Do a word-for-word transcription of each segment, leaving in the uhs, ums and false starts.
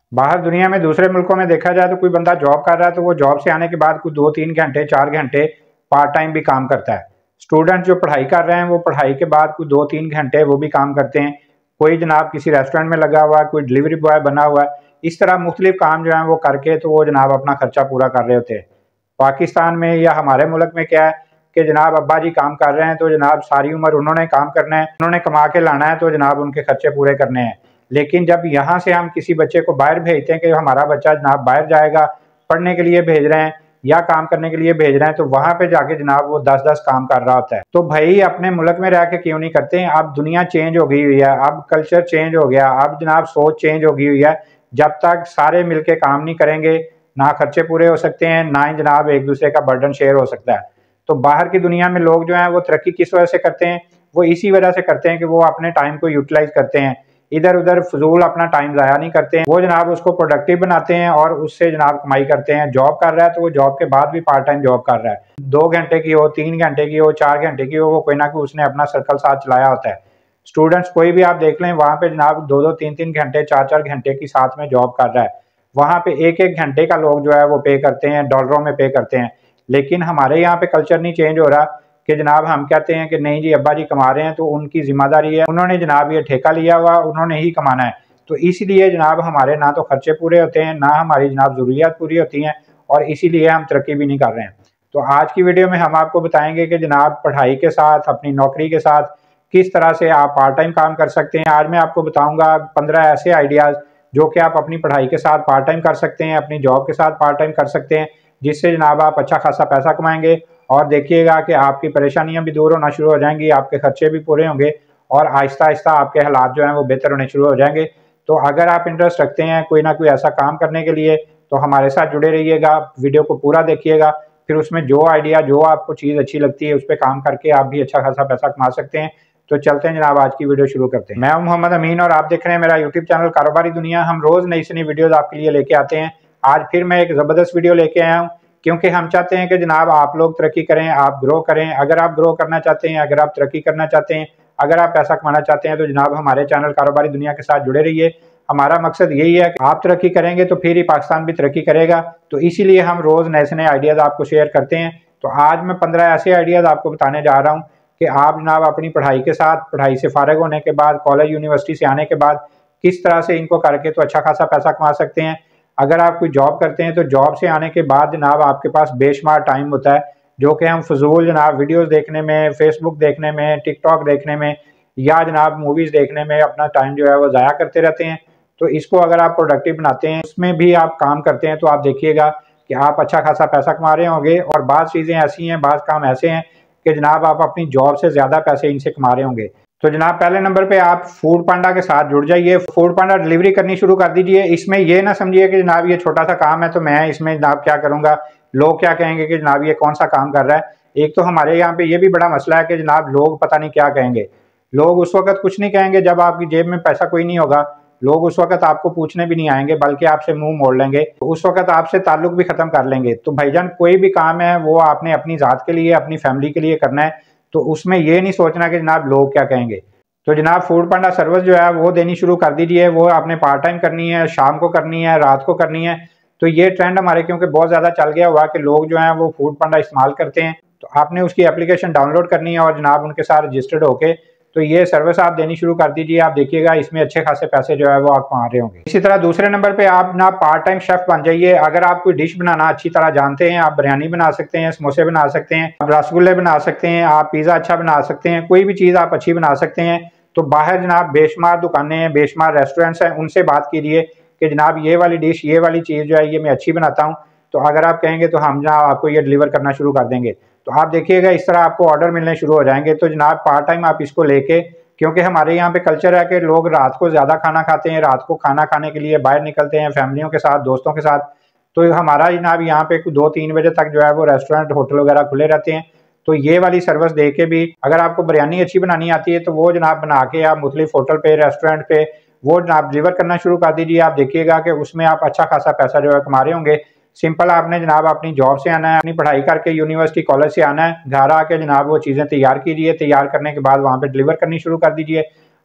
बाहर दुनिया में दूसरे मुल्कों में देखा जाए तो कोई बंदा जॉब कर रहा है तो वो जॉब से आने के बाद कोई दो तीन घंटे चार घंटे पार्ट टाइम भी काम करता है। स्टूडेंट जो पढ़ाई कर रहे हैं वो पढ़ाई के बाद कोई दो तीन घंटे वो भी काम करते हैं। कोई जनाब किसी रेस्टोरेंट में लगा हुआ है, कोई डिलीवरी बॉय बना हुआ है। इस तरह मुख्तलिफ काम जो है वो करके तो वो जनाब अपना खर्चा पूरा कर रहे होते हैं। पाकिस्तान में या हमारे मुल्क में क्या है कि जनाब अब्बा जी काम कर रहे हैं तो जनाब सारी उम्र उन्होंने काम करना है, उन्होंने कमा के लाना है, तो जनाब उनके खर्चे पूरे करने हैं। लेकिन जब यहाँ से हम किसी बच्चे को बाहर भेजते हैं कि हमारा बच्चा जनाब बाहर जाएगा, पढ़ने के लिए भेज रहे हैं या काम करने के लिए भेज रहे हैं, तो वहाँ पे जाके जनाब वो दस दस काम कर रहा होता है। तो भाई अपने मुल्क में रह के क्यों नहीं करते हैं? अब दुनिया चेंज हो गई हुई है, अब कल्चर चेंज हो गया, अब जनाब सोच चेंज हो गई हुई है। जब तक सारे मिलके काम नहीं करेंगे ना खर्चे पूरे हो सकते हैं, ना ही जनाब एक दूसरे का बर्डन शेयर हो सकता है। तो बाहर की दुनिया में लोग जो हैं वो तरक्की किस वजह से करते हैं? वो इसी वजह से करते हैं कि वो अपने टाइम को यूटिलाइज करते हैं, इधर उधर फजूल अपना टाइम ज़ाया नहीं करते हैं। वो जनाब उसको प्रोडक्टिव बनाते हैं और उससे जनाब कमाई करते हैं। जॉब कर रहा है तो वो जॉब के बाद भी पार्ट टाइम जॉब कर रहा है, दो घंटे की हो, तीन घंटे की हो, चार घंटे की हो, वो कोई ना कोई उसने अपना सर्कल साथ चलाया होता है। स्टूडेंट्स कोई भी आप देख लें, वहाँ पे जनाब दो दो तीन तीन घंटे चार चार घंटे की साथ में जॉब कर रहा है। वहाँ पे एक एक घंटे का लोग जो है वो पे करते हैं, डॉलरों में पे करते हैं। लेकिन हमारे यहाँ पे कल्चर नहीं चेंज हो रहा कि जनाब हम कहते हैं कि नहीं जी अब्बा जी कमा रहे हैं तो उनकी जिम्मेदारी है, उन्होंने जनाब ये ठेका लिया हुआ, उन्होंने ही कमाना है। तो इसीलिए जनाब हमारे ना तो खर्चे पूरे होते हैं, ना हमारी जनाब ज़रूरियात पूरी होती हैं, और इसीलिए हम तरक्की भी नहीं कर रहे हैं। तो आज की वीडियो में हम आपको बताएंगे कि जनाब पढ़ाई के साथ, अपनी नौकरी के साथ किस तरह से आप पार्ट टाइम काम कर सकते हैं। आज मैं आपको बताऊँगा पंद्रह ऐसे आइडियाज़ जो कि आप अपनी पढ़ाई के साथ पार्ट टाइम कर सकते हैं, अपनी जॉब के साथ पार्ट टाइम कर सकते हैं, जिससे जनाब आप अच्छा खासा पैसा कमाएंगे। और देखिएगा कि आपकी परेशानियां भी दूर होना शुरू हो जाएंगी, आपके खर्चे भी पूरे होंगे और आहिस्ता आहिस्ता आपके हालात जो हैं वो बेहतर होने शुरू हो जाएंगे। तो अगर आप इंटरेस्ट रखते हैं कोई ना कोई ऐसा काम करने के लिए तो हमारे साथ जुड़े रहिएगा, वीडियो को पूरा देखिएगा। फिर उसमें जो आइडिया, जो आपको चीज़ अच्छी लगती है उस पर काम करके आप भी अच्छा खासा पैसा कमा सकते हैं। तो चलते हैं जनाब, आज की वीडियो शुरू करते हैं। मैं हूं मोहम्मद अमीन और आप देख रहे हैं मेरा यूट्यूब चैनल कारोबारी दुनिया। हम रोज़ नई से नई वीडियोज़ आपके लिए लेके आते हैं। आज फिर मैं एक ज़बरदस्त वीडियो लेके आया हूँ, क्योंकि हम चाहते हैं कि जनाब आप लोग तरक्की करें, आप ग्रो करें। अगर आप ग्रो करना चाहते हैं, अगर आप तरक्की करना चाहते हैं, अगर आप पैसा कमाना चाहते हैं तो जनाब हमारे चैनल कारोबारी दुनिया के साथ जुड़े रहिए। हमारा मकसद यही है कि आप तरक्की करेंगे तो फिर ही पाकिस्तान भी तरक्की करेगा। तो इसीलिए हम रोज़ नए से नए आइडियाज़ आपको शेयर करते हैं। तो आज मैं पंद्रह ऐसे आइडियाज़ आपको बताने जा रहा हूँ कि आप जनाब अपनी पढ़ाई के साथ, पढ़ाई से फारिग होने के बाद, कॉलेज यूनिवर्सिटी से आने के बाद किस तरह से इनको करके तो अच्छा खासा पैसा कमा सकते हैं। अगर आप कोई जॉब करते हैं तो जॉब से आने के बाद जनाब आपके पास बेशुमार टाइम होता है जो कि हम फजूल जनाब वीडियोस देखने में, फेसबुक देखने में, टिकटॉक देखने में या जनाब मूवीज़ देखने में अपना टाइम जो है वो ज़ाया करते रहते हैं। तो इसको अगर आप प्रोडक्टिव बनाते हैं, उसमें भी आप काम करते हैं, तो आप देखिएगा कि आप अच्छा खासा पैसा कमा रहे होंगे। और बाज़ चीज़ें ऐसी हैं, बाज़ काम ऐसे हैं कि जनाब आप अपनी जॉब से ज़्यादा पैसे इनसे कमा रहे होंगे। तो जनाब पहले नंबर पे आप फूड पांडा के साथ जुड़ जाइए, फूड पांडा डिलीवरी करनी शुरू कर दीजिए। इसमें ये ना समझिए कि जनाब ये छोटा सा काम है तो मैं इसमें जनाब क्या करूंगा, लोग क्या कहेंगे कि जनाब ये कौन सा काम कर रहा है। एक तो हमारे यहाँ पे ये भी बड़ा मसला है कि जनाब लोग पता नहीं क्या कहेंगे। लोग उस वक्त कुछ नहीं कहेंगे जब आपकी जेब में पैसा कोई नहीं होगा। लोग उस वक्त आपको पूछने भी नहीं आएंगे, बल्कि आपसे मुंह मोड़ लेंगे, तो उस वक्त आपसे ताल्लुक भी खत्म कर लेंगे। तो भाईजान कोई भी काम है वो आपने अपनी ज़ात के लिए, अपनी फैमिली के लिए करना है, तो उसमें ये नहीं सोचना कि जनाब लोग क्या कहेंगे। तो जनाब फूड पांडा सर्विस जो है वो देनी शुरू कर दीजिए। वो आपने पार्ट टाइम करनी है, शाम को करनी है, रात को करनी है। तो ये ट्रेंड हमारे क्योंकि बहुत ज़्यादा चल गया हुआ कि लोग जो हैं वो फूड पांडा इस्तेमाल करते हैं। तो आपने उसकी एप्लीकेशन डाउनलोड करनी है और जनाब उनके साथ रजिस्टर्ड होके तो ये सर्विस आप देनी शुरू कर दीजिए। आप देखिएगा इसमें अच्छे खासे पैसे जो है वो आप कमा रहे होंगे। इसी तरह दूसरे नंबर पे आप ना पार्ट टाइम शेफ बन जाइए। अगर आप कोई डिश बनाना अच्छी तरह जानते हैं, आप बिरयानी बना सकते हैं, समोसे बना सकते हैं, आप रसगुल्ले बना सकते हैं, आप पिज़्ज़ा अच्छा बना सकते हैं, कोई भी चीज़ आप अच्छी बना सकते हैं, तो बाहर जनाब बेशुमार दुकानें हैं, बेशुमार रेस्टोरेंट्स हैं, उनसे बात कीजिए कि जनाब ये वाली डिश, ये वाली चीज़ जो है ये मैं अच्छी बनाता हूँ। तो अगर आप कहेंगे तो हम जनाब आपको ये डिलीवर करना शुरू कर देंगे। तो आप देखिएगा इस तरह आपको ऑर्डर मिलने शुरू हो जाएंगे। तो जनाब पार्ट टाइम आप इसको लेके, क्योंकि हमारे यहाँ पे कल्चर है कि लोग रात को ज़्यादा खाना खाते हैं, रात को खाना खाने के लिए बाहर निकलते हैं फैमिलियों के साथ, दोस्तों के साथ। तो हमारा जनाब यहाँ पे दो तीन बजे तक जो है वो रेस्टोरेंट, होटल वगैरह खुले रहते हैं। तो ये वाली सर्विस दे के भी अगर आपको बिरयानी अच्छी बनानी आती है तो वो जनाब बना के आप मुख्तलिफ होटल पे, रेस्टोरेंट पे वो जनाब डिलीवर करना शुरू कर दीजिए। आप देखिएगा कि उसमें आप अच्छा खासा पैसा जो है कमा रहे होंगे। सिंपल आपने जनाब अपनी जॉब से आना है, अपनी पढ़ाई करके यूनिवर्सिटी कॉलेज से आना है, घर आके जनाब वो चीज़ें तैयार कीजिए। तैयार करने के बाद वहाँ पे डिलीवर करनी शुरू कर दीजिए।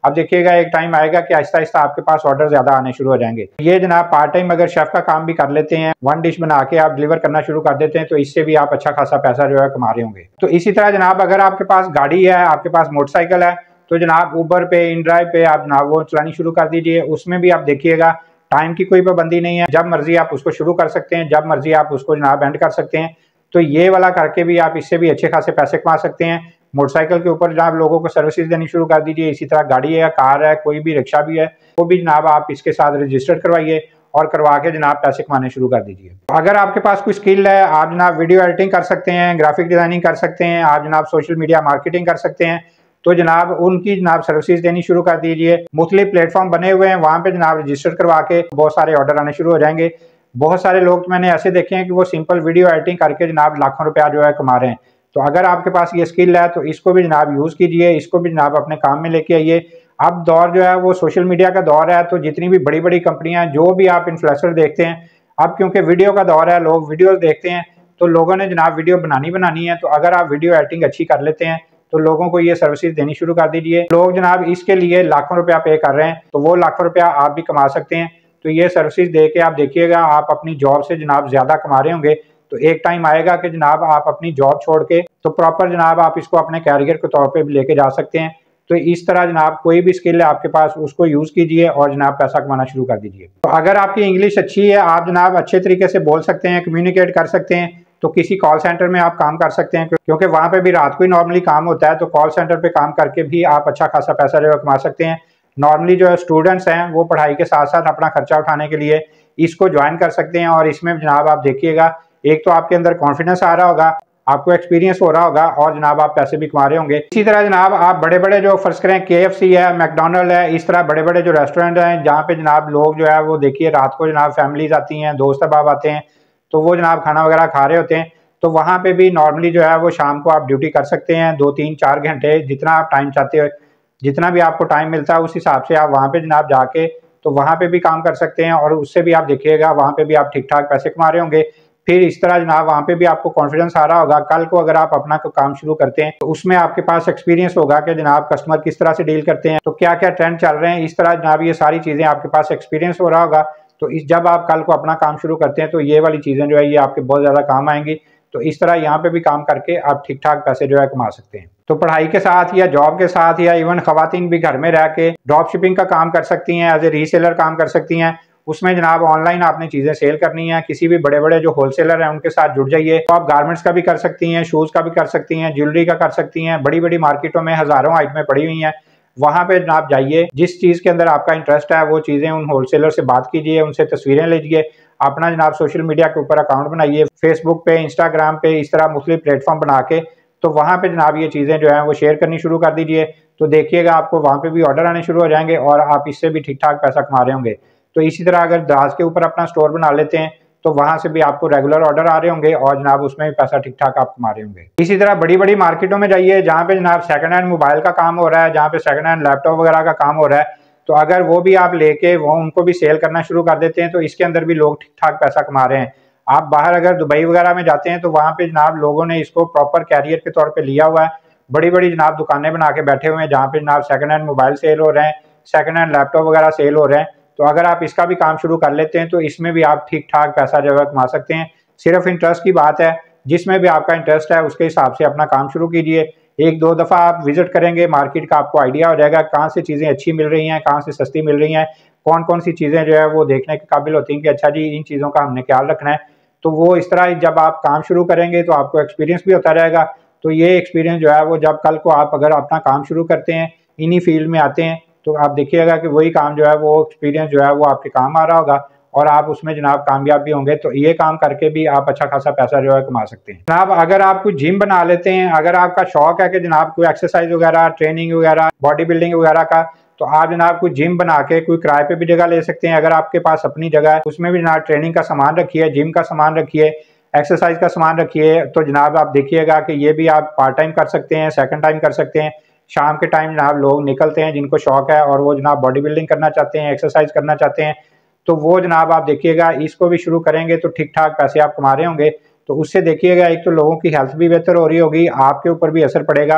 अब देखिएगा एक टाइम आएगा कि आहिस्ता आहिस्ता आपके पास ऑर्डर ज्यादा आने शुरू हो जाएंगे। ये जनाब पार्ट टाइम अगर शेफ का काम भी कर लेते हैं, वन डिश बना के आप डिलीवर करना शुरू कर देते हैं, तो इससे भी आप अच्छा खासा पैसा जो है कमा रहे होंगे। तो इसी तरह जनाब अगर आपके पास गाड़ी है, आपके पास मोटरसाइकिल है, तो जनाब ऊबर पे, इन ड्राइव पे आप जनाब वो चलानी शुरू कर दीजिए। उसमें भी आप देखिएगा टाइम की कोई पाबंदी नहीं है, जब मर्जी आप उसको शुरू कर सकते हैं, जब मर्जी आप उसको जनाब एंड कर सकते हैं। तो ये वाला करके भी आप इससे भी अच्छे खासे पैसे कमा सकते हैं। मोटरसाइकिल के ऊपर जनाब लोगों को सर्विसेज देनी शुरू कर दीजिए। इसी तरह गाड़ी है, कार है, कोई भी रिक्शा भी है, वो भी जनाब आप इसके साथ रजिस्टर्ड करवाइए और करवा के जनाब पैसे कमाने शुरू कर दीजिए। अगर आपके पास कोई स्किल है, आप जनाब वीडियो एडिटिंग कर सकते हैं, ग्राफिक डिजाइनिंग कर सकते हैं, आप जनाब सोशल मीडिया मार्केटिंग कर सकते हैं, तो जनाब उनकी जनाब सर्विसेज देनी शुरू कर दीजिए। मुख्तलिफ प्लेटफॉर्म बने हुए हैं, वहाँ पे जनाब रजिस्टर करवा के बहुत सारे ऑर्डर आने शुरू हो जाएंगे। बहुत सारे लोग तो मैंने ऐसे देखे हैं कि वो सिंपल वीडियो एडिटिंग करके जनाब लाखों रुपया जो है कमा रहे हैं। तो अगर आपके पास ये स्किल है तो इसको भी जनाब यूज़ कीजिए, इसको भी जनाब अपने काम में लेके आइए। अब दौर जो है वो सोशल मीडिया का दौर है, तो जितनी भी बड़ी बड़ी कंपनियां, जो भी आप इन्फ्लुएंसर देखते हैं, अब क्योंकि वीडियो का दौर है, लोग वीडियोस देखते हैं, तो लोगों ने जनाब वीडियो बनानी बनानी है। तो अगर आप वीडियो एडिटिंग अच्छी कर लेते हैं तो लोगों को ये सर्विसेज देनी शुरू कर दीजिए। लोग जनाब इसके लिए लाखों रुपया पे कर रहे हैं, तो वो लाखों रुपया आप भी कमा सकते हैं। तो ये सर्विसेज दे के आप देखिएगा, आप अपनी जॉब से जनाब ज्यादा कमा रहे होंगे। तो एक टाइम आएगा कि जनाब आप अपनी जॉब छोड़ के तो प्रॉपर जनाब आप इसको अपने कैरियर के तौर पे भी लेके जा सकते हैं। तो इस तरह जनाब कोई भी स्किल है आपके पास, उसको यूज कीजिए और जनाब पैसा कमाना शुरू कर दीजिए। तो अगर आपकी इंग्लिश अच्छी है, आप जनाब अच्छे तरीके से बोल सकते हैं, कम्युनिकेट कर सकते हैं, तो किसी कॉल सेंटर में आप काम कर सकते हैं, क्योंकि वहां पे भी रात को ही नॉर्मली काम होता है। तो कॉल सेंटर पे काम करके भी आप अच्छा खासा पैसा जो है कमा सकते हैं। नॉर्मली जो है स्टूडेंट्स हैं वो पढ़ाई के साथ साथ अपना खर्चा उठाने के लिए इसको ज्वाइन कर सकते हैं। और इसमें जनाब आप देखिएगा, एक तो आपके अंदर कॉन्फिडेंस आ रहा होगा, आपको एक्सपीरियंस हो रहा होगा और जनाब आप पैसे भी कमा रहे होंगे। इसी तरह जनाब आप बड़े बड़े जो फर्ज करें के एफ सी है, मैकडोनल्ड है, इस तरह बड़े बड़े जो रेस्टोरेंट हैं, जहाँ पे जनाब लोग जो है वो देखिए रात को जनाब फैमिलीज आती हैं, दोस्त अहबाब आते हैं, तो वो जनाब खाना वगैरह खा रहे होते हैं। तो वहाँ पे भी नॉर्मली जो है वो शाम को आप ड्यूटी कर सकते हैं, दो तीन चार घंटे, जितना आप टाइम चाहते हो, जितना भी आपको टाइम मिलता है उस हिसाब से आप वहाँ पे जनाब जाके तो वहाँ पे भी काम कर सकते हैं। और उससे भी आप देखिएगा वहाँ पे भी आप ठीक ठाक पैसे कमा रहे होंगे। फिर इस तरह जनाब वहाँ पे भी आपको कॉन्फिडेंस आ रहा होगा, कल को अगर आप अपना काम शुरू करते हैं तो उसमें आपके पास एक्सपीरियंस होगा कि जनाब कस्टमर किस तरह से डील करते हैं, तो क्या क्या ट्रेंड चल रहे हैं, इस तरह जनाब ये सारी चीज़ें आपके पास एक्सपीरियंस हो रहा होगा। तो इस जब आप कल को अपना काम शुरू करते हैं तो ये वाली चीज़ें जो है ये आपके बहुत ज़्यादा काम आएंगी। तो इस तरह यहाँ पे भी काम करके आप ठीक ठाक पैसे जो है कमा सकते हैं। तो पढ़ाई के साथ या जॉब के साथ या इवन खवातीन भी घर में रह के ड्रॉप शिपिंग का काम कर सकती हैं, एज ए रीसेलर काम कर सकती हैं। उसमें जनाब ऑनलाइन आपने चीज़ें सेल करनी है, किसी भी बड़े बड़े जो होलसेलर हैं उनके साथ जुड़ जाइए। तो आप गारमेंट्स का भी कर सकती हैं, शूज़ का भी कर सकती हैं, ज्वेलरी का कर सकती हैं। बड़ी बड़ी मार्केटों में हज़ारों आइटमें पड़ी हुई हैं, वहाँ पे जनाब जाइए, जिस चीज़ के अंदर आपका इंटरेस्ट है वो चीज़ें उन होलसेलर से बात कीजिए, उनसे तस्वीरें लीजिए, अपना जनाब सोशल मीडिया के ऊपर अकाउंट बनाइए, फेसबुक पे, इंस्टाग्राम पे, इस तरह मुख्तलिफ प्लेटफॉर्म बना के तो वहाँ पे जनाब ये चीज़ें जो हैं वो शेयर करनी शुरू कर दीजिए। तो देखिएगा आपको वहाँ पे भी ऑर्डर आने शुरू हो जाएंगे और आप इससे भी ठीक ठाक पैसा कमा रहे होंगे। तो इसी तरह अगर दराज के ऊपर अपना स्टोर बना लेते हैं तो वहाँ से भी आपको रेगुलर ऑर्डर आ रहे होंगे और जनाब उसमें भी पैसा ठीक ठाक आप कमा रहे होंगे। इसी तरह बड़ी बड़ी मार्केटों में जाइए जहाँ पे जनाब सेकंड हैंड मोबाइल का काम हो रहा है, जहाँ पे सेकंड हैंड लैपटॉप वगैरह का काम हो रहा है, तो अगर वो भी आप लेके वो उनको भी सेल करना शुरू कर देते हैं तो इसके अंदर भी लोग ठीक ठाक पैसा कमा रहे हैं। आप बाहर अगर दुबई वगैरह में जाते हैं तो वहाँ पे जनाब लोगों ने इसको प्रॉपर कैरियर के तौर पे लिया हुआ है, बड़ी बड़ी जनाब दुकानें बना के बैठे हुए हैं जहाँ पे जनाब सेकंड हैंड मोबाइल सेल हो रहे हैं, सेकंड हैंड लैपटॉप वगैरह सेल हो रहे हैं। तो अगर आप इसका भी काम शुरू कर लेते हैं तो इसमें भी आप ठीक ठाक पैसा जो है कमा सकते हैं। सिर्फ इंटरेस्ट की बात है, जिसमें भी आपका इंटरेस्ट है उसके हिसाब से अपना काम शुरू कीजिए। एक दो दफ़ा आप विजिट करेंगे मार्केट का, आपको आइडिया हो जाएगा कहाँ से चीज़ें अच्छी मिल रही हैं, कहाँ से सस्ती मिल रही हैं, कौन कौन सी चीज़ें जो है वो देखने के काबिल होती हैं कि अच्छा जी इन चीज़ों का हमने ख्याल रखना है। तो वो इस तरह जब आप काम शुरू करेंगे तो आपको एक्सपीरियंस भी होता रहेगा। तो ये एक्सपीरियंस जो है वो जब कल को आप अगर अपना काम शुरू करते हैं, इन्हीं फील्ड में आते हैं, तो आप देखिएगा कि वही काम जो है वो एक्सपीरियंस जो है वो आपके काम आ रहा होगा और आप उसमें जनाब कामयाब भी होंगे। तो ये काम करके भी आप अच्छा खासा पैसा जो है कमा सकते हैं। जनाब अगर आप कोई जिम बना लेते हैं, अगर आपका शौक है कि जनाब कोई एक्सरसाइज वगैरह, ट्रेनिंग वगैरह, बॉडी बिल्डिंग वगैरह का, तो आप जनाब कोई जिम बना के कोई किराए पे भी जगह ले सकते हैं। अगर आपके पास अपनी जगह है उसमें भी जनाब ट्रेनिंग का सामान रखिए, जिम का सामान रखिए, एक्सरसाइज का सामान रखिए। तो जनाब आप देखिएगा कि ये भी आप पार्ट टाइम कर सकते हैं, सेकंड टाइम कर सकते हैं। शाम के टाइम जनाब लोग निकलते हैं जिनको शौक है और वो जनाब बॉडी बिल्डिंग करना चाहते हैं, एक्सरसाइज करना चाहते हैं, तो वो जनाब आप देखिएगा इसको भी शुरू करेंगे तो ठीक ठाक पैसे आप कमा रहे होंगे। तो उससे देखिएगा एक तो लोगों की हेल्थ भी बेहतर हो रही होगी, आपके ऊपर भी असर पड़ेगा,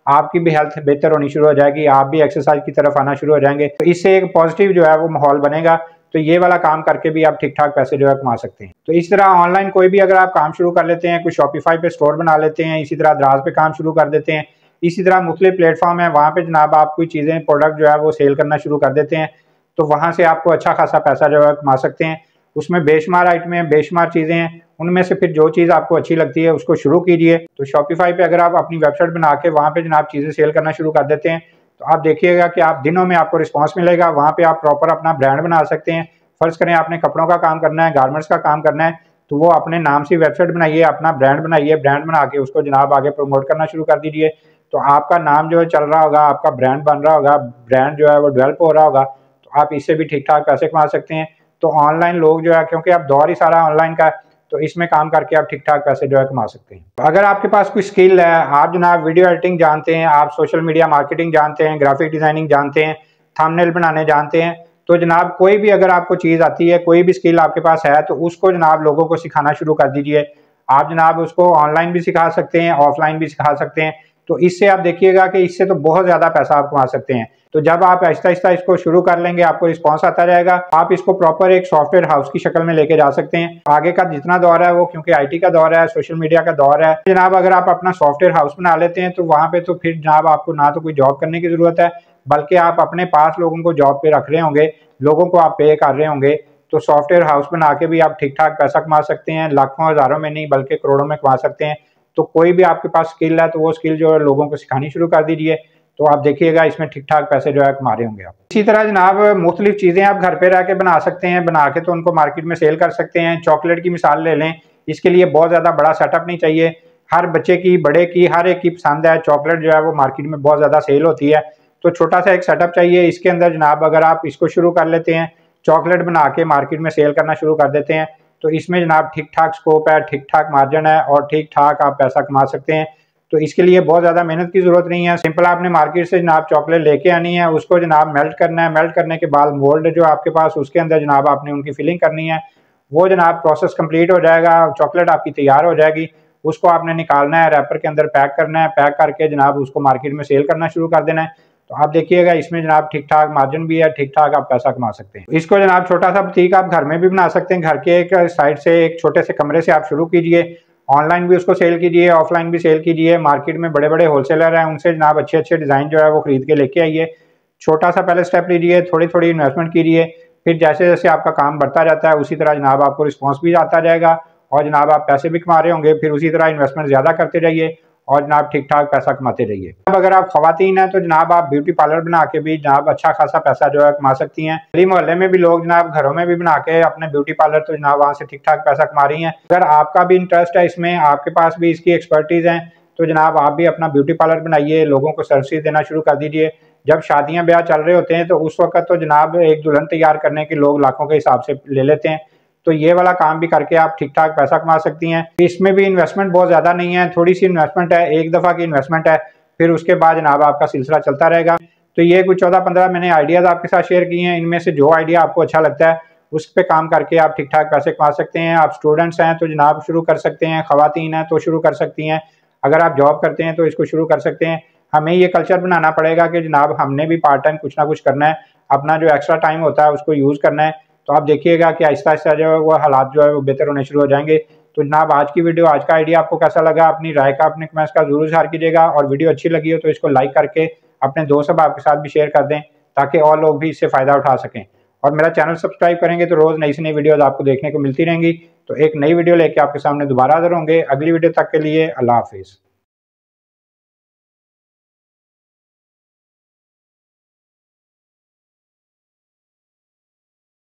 आपकी भी हेल्थ बेहतर होनी शुरू हो जाएगी, आप भी एक्सरसाइज की तरफ आना शुरू हो जाएंगे। तो इससे एक पॉजिटिव जो है वो माहौल बनेगा। तो ये वाला काम करके भी आप ठीक ठाक पैसे जो है कमा सकते हैं। तो इस तरह ऑनलाइन कोई भी अगर आप काम शुरू कर लेते हैं, कोई शॉपिफाई पे स्टोर बना लेते हैं, इसी तरह दराज पे काम शुरू कर देते हैं, इसी तरह मुख्तलिफ प्लेटफॉर्म है, वहाँ पे जनाब आप कोई चीज़ें प्रोडक्ट जो है वो सेल करना शुरू कर देते हैं, तो वहाँ से आपको अच्छा खासा पैसा जो है कमा सकते हैं। उसमें बेशुमार आइटमें, बेशुमार चीज़ें हैं, उनमें से फिर जो चीज़ आपको अच्छी लगती है उसको शुरू कीजिए। तो शॉपिफाई पे अगर आप अपनी वेबसाइट बना के वहाँ पे जनाब चीज़ें सेल करना शुरू कर देते हैं, तो आप देखिएगा कि आप दिनों में आपको रिस्पॉन्स मिलेगा। वहाँ पे आप प्रॉपर अपना ब्रांड बना सकते हैं। फर्ज करें आपने कपड़ों का काम करना है, गारमेंट्स का काम करना है, तो वो अपने नाम से वेबसाइट बनाइए, अपना ब्रांड बनाइए, ब्रांड बना के उसको जनाब आगे प्रमोट करना शुरू कर दीजिए। तो आपका नाम जो है चल रहा होगा, आपका ब्रांड बन रहा होगा, ब्रांड जो है वो डेवलप हो रहा होगा, तो आप इससे भी ठीक ठाक पैसे कमा सकते हैं। तो ऑनलाइन लोग जो है, क्योंकि अब दौर ही सारा ऑनलाइन का, तो इसमें काम करके आप ठीक ठाक पैसे जो है कमा सकते हैं। तो अगर आपके पास कोई स्किल है, आप जनाब वीडियो एडिटिंग जानते हैं, आप सोशल मीडिया मार्केटिंग जानते हैं, ग्राफिक डिजाइनिंग जानते हैं, थंबनेल बनाने जानते हैं, तो जनाब कोई भी अगर आपको चीज़ आती है, कोई भी स्किल आपके पास है, तो उसको जनाब लोगों को सिखाना शुरू कर दीजिए। आप जनाब उसको ऑनलाइन भी सिखा सकते हैं, ऑफलाइन भी सिखा सकते हैं। तो इससे आप देखिएगा कि इससे तो बहुत ज़्यादा पैसा आप कमा सकते हैं। तो जब आप आहिस्ता आहिस्ता इसको शुरू कर लेंगे, आपको रिस्पांस आता जाएगा, आप इसको प्रॉपर एक सॉफ्टवेयर हाउस की शक्ल में लेके जा सकते हैं। आगे का जितना दौर है वो, क्योंकि आईटी का दौर है, सोशल मीडिया का दौर है, जनाब अगर आप अपना सॉफ्टवेयर हाउस बना लेते हैं, तो वहाँ पे तो फिर जनाब आपको ना तो कोई जॉब करने की जरूरत है, बल्कि आप अपने पास लोगों को जॉब पे रख रहे होंगे, लोगों को आप पे कर रहे होंगे। तो सॉफ्टवेयर हाउस बना के भी आप ठीक ठाक पैसा कमा सकते हैं, लाखों हज़ारों में नहीं बल्कि करोड़ों में कमा सकते हैं। तो कोई भी आपके पास स्किल है, तो वो स्किल जो है लोगों को सिखानी शुरू कर दीजिए, तो आप देखिएगा इसमें ठीक ठाक पैसे जो है कमा रहे होंगे आप। इसी तरह जनाब मुख्तलिफ चीज़ें आप घर पे रह के बना सकते हैं, बना के तो उनको मार्केट में सेल कर सकते हैं। चॉकलेट की मिसाल ले लें, इसके लिए बहुत ज़्यादा बड़ा सेटअप नहीं चाहिए। हर बच्चे की, बड़े की, हर एक की पसंद है चॉकलेट जो है वो मार्केट में बहुत ज़्यादा सेल होती है। तो छोटा सा एक सेटअप चाहिए। इसके अंदर जनाब अगर आप इसको शुरू कर लेते हैं, चॉकलेट बना के मार्केट में सेल करना शुरू कर देते हैं, तो इसमें जनाब ठीक ठाक स्कोप है, ठीक ठाक मार्जिन है और ठीक ठाक आप पैसा कमा सकते हैं। तो इसके लिए बहुत ज़्यादा मेहनत की ज़रूरत नहीं है। सिंपल आपने मार्केट से जनाब चॉकलेट लेके आनी है, उसको जनाब मेल्ट करना है, मेल्ट करने के बाद मोल्ड जो आपके पास, उसके अंदर जनाब आपने उनकी फिलिंग करनी है। वो जनाब प्रोसेस कंप्लीट हो जाएगा, चॉकलेट आपकी तैयार हो जाएगी। उसको आपने निकालना है, रैपर के अंदर पैक करना है, पैक करके जनाब उसको मार्केट में सेल करना शुरू कर देना है। तो आप देखिएगा इसमें जनाब ठीक ठाक मार्जिन भी है, ठीक ठाक आप पैसा कमा सकते हैं। इसको जनाब छोटा सा बुटीक आप घर में भी बना सकते हैं। घर के एक साइड से, एक छोटे से कमरे से आप शुरू कीजिए, ऑनलाइन भी उसको सेल कीजिए, ऑफलाइन भी सेल कीजिए। मार्केट में बड़े बड़े होलसेलर हैं, उनसे जनाब अच्छे अच्छे डिज़ाइन जो है वो खरीद के लेके आइए। छोटा सा पहले स्टेप लीजिए, थोड़ी थोड़ी इन्वेस्टमेंट कीजिए, फिर जैसे जैसे आपका काम बढ़ता जाता है उसी तरह जनाब आपको रिस्पॉन्स भी आता जाएगा और जनाब आप पैसे भी कमा रहे होंगे। फिर उसी तरह इन्वेस्टमेंट ज़्यादा करते रहिए और जनाब ठीक ठाक पैसा कमाते रहिए। अब अगर आप खवातीन हैं, तो जनाब आप ब्यूटी पार्लर बना के भी जनाब अच्छा खासा पैसा जो है कमा सकती हैं। गली मोहल्ले में भी लोग जनाब घरों में भी बना के अपने ब्यूटी पार्लर, तो जनाब वहाँ से ठीक ठाक पैसा कमा रही हैं। अगर आपका भी इंटरेस्ट है इसमें, आपके पास भी इसकी एक्सपर्टीज है, तो जनाब आप भी अपना ब्यूटी पार्लर बनाइए, लोगों को सर्विस देना शुरू कर दीजिए। जब शादियां ब्याह चल रहे होते हैं, तो उस वक्त तो जनाब एक दुल्हन तैयार करने के लोग लाखों के हिसाब से ले लेते हैं। तो ये वाला काम भी करके आप ठीक ठाक पैसा कमा सकती हैं। इसमें भी इन्वेस्टमेंट बहुत ज़्यादा नहीं है, थोड़ी सी इन्वेस्टमेंट है, एक दफ़ा की इन्वेस्टमेंट है, फिर उसके बाद जनाब आपका सिलसिला चलता रहेगा। तो ये कुछ चौदह पंद्रह मैंने आइडियाज़ आपके साथ शेयर किए हैं। इनमें से जो आइडिया आपको अच्छा लगता है उस पर काम करके आप ठीक ठाक पैसे कमा सकते हैं। आप स्टूडेंट्स हैं तो जनाब शुरू कर सकते हैं, खवातीन हैं तो शुरू कर सकती हैं, अगर आप जॉब करते हैं तो इसको शुरू कर सकते हैं। हमें ये कल्चर बनाना पड़ेगा कि जनाब हमने भी पार्ट टाइम कुछ ना कुछ करना है, अपना जो एक्स्ट्रा टाइम होता है उसको यूज़ करना है। तो आप देखिएगा कि आहिस्ता आहिस्ता जो है वो हालात जो है वो बेहतर होने शुरू हो जाएंगे। तो जनाब आज की वीडियो, आज का आइडिया आपको कैसा लगा, अपनी राय का, अपने कमेंट्स का जरूर इज़हार कीजिएगा। और वीडियो अच्छी लगी हो तो इसको लाइक करके अपने दोस्त अब आपके साथ भी शेयर कर दें, ताकि और लोग भी इससे फ़ायदा उठा सकें। और मेरा चैनल सब्सक्राइब करेंगे तो रोज़ नई से नई वीडियोज़ आपको देखने को मिलती रहेंगी। तो एक नई वीडियो लेके आपके सामने दोबारा हाजिर होंगे। अगली वीडियो तक के लिए अल्लाह हाफिज़।